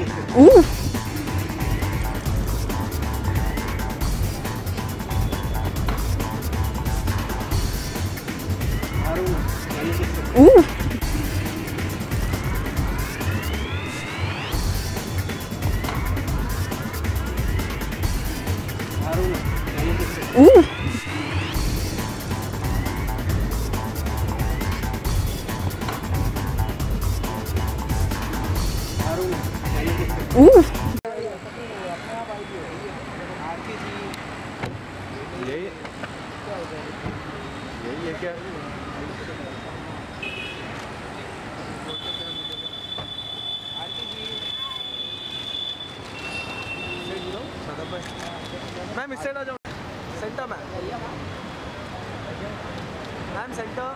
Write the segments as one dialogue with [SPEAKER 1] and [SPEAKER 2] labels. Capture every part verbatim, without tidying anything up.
[SPEAKER 1] Ooh. Ooh. Ooh. Ooh.
[SPEAKER 2] यही यही है क्या? मैम इस साइड आ जाओ। Centre ma'am ma'am centre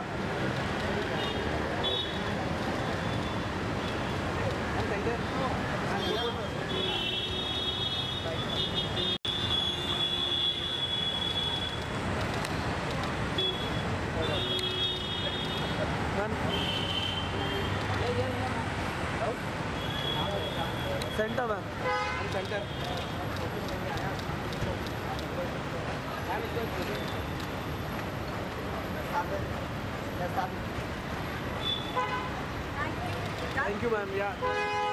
[SPEAKER 2] centre ma'am centre thank you ma'am. या